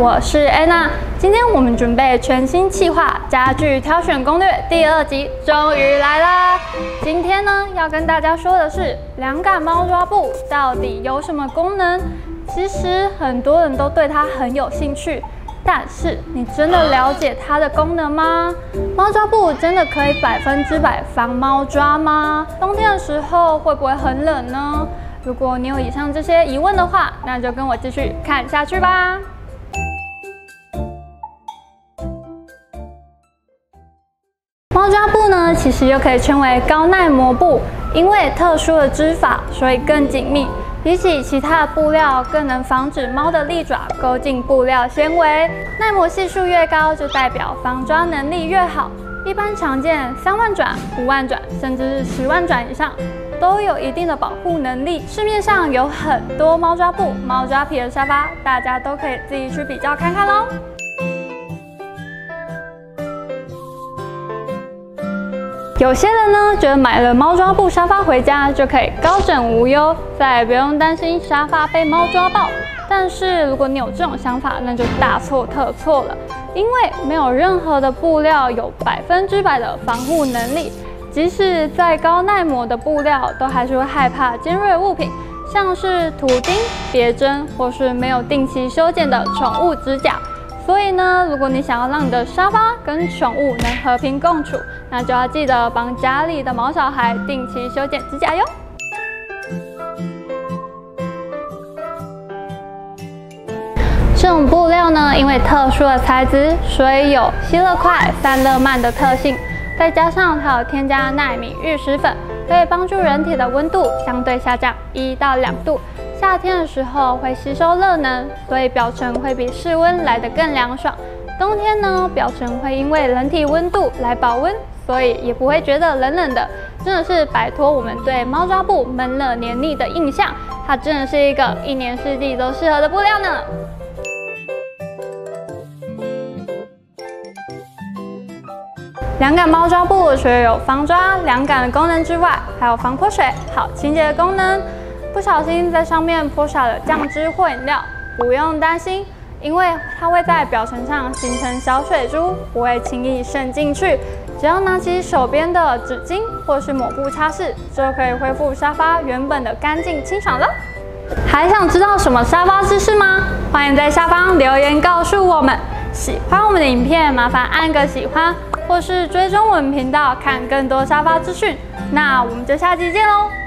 我是安娜。今天我们准备全新企划家具挑选攻略第2集终于来啦！今天呢要跟大家说的是凉感猫抓布到底有什么功能？其实很多人都对它很有兴趣，但是你真的了解它的功能吗？猫抓布真的可以100%防猫抓吗？冬天的时候会不会很冷呢？如果你有以上这些疑问的话，那就跟我继续看下去吧。猫抓布呢，其实又可以称为高耐磨布，因为特殊的织法，所以更紧密。比起其他的布料，更能防止猫的利爪勾进布料纤维。耐磨系数越高，就代表防抓能力越好。一般常见3万转、5万转，甚至是10万转以上，都有一定的保护能力。市面上有很多猫抓布、猫抓皮的沙发，大家都可以自己去比较看看咯。有些人呢，觉得买了猫抓布沙发回家就可以高枕无忧，再也不用担心沙发被猫抓爆。但是如果你有这种想法，那就大错特错了，因为没有任何的布料有100%的防护能力，即使再高耐磨的布料，都还是会害怕尖锐物品，像是图钉、别针，或是没有定期修剪的宠物指甲。所以呢，如果你想要让你的沙发跟宠物能和平共处，那就要记得帮家里的毛小孩定期修剪指甲哟。这种布料呢，因为特殊的材质，所以有吸热快、散热慢的特性，再加上它有添加奈米玉石粉，可以帮助人体的温度相对下降1到2度。夏天的时候会吸收热能，所以表层会比室温来得更凉爽。冬天呢，表层会因为人体温度来保温，所以也不会觉得冷冷的。真的是摆脱我们对猫抓布闷热黏腻的印象，它真的是一个1年4季都适合的布料呢。凉感猫抓布除了有防抓、凉感的功能之外，还有防泼水、好清洁的功能。不小心在上面泼洒了酱汁或饮料，不用担心，因为它会在表层上形成小水珠，不会轻易渗进去。只要拿起手边的纸巾或是抹布擦拭，就可以恢复沙发原本的干净清爽了。还想知道什么沙发知识吗？欢迎在下方留言告诉我们。喜欢我们的影片，麻烦按个喜欢，或是追踪我们频道看更多沙发资讯。那我们就下期见喽！